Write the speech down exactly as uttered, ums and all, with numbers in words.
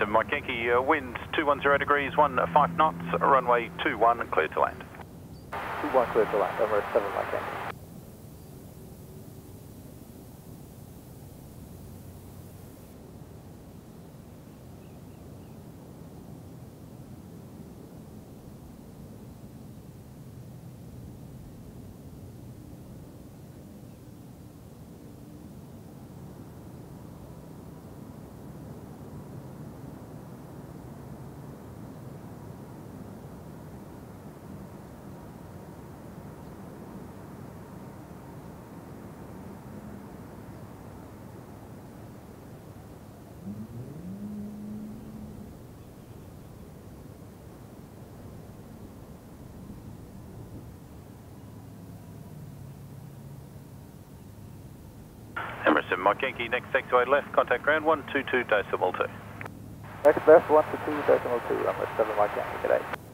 seven Mike Yankee, uh, wind two one zero degrees, one five knots, runway two one, clear to land. two one clear to land, Emirates seven Mike Yankee. Emirates seven Mike Yankee, next taxiway left, contact ground one two two decimal two. Next best one to two decimal two, Emirates seven Mike Yankee, good day.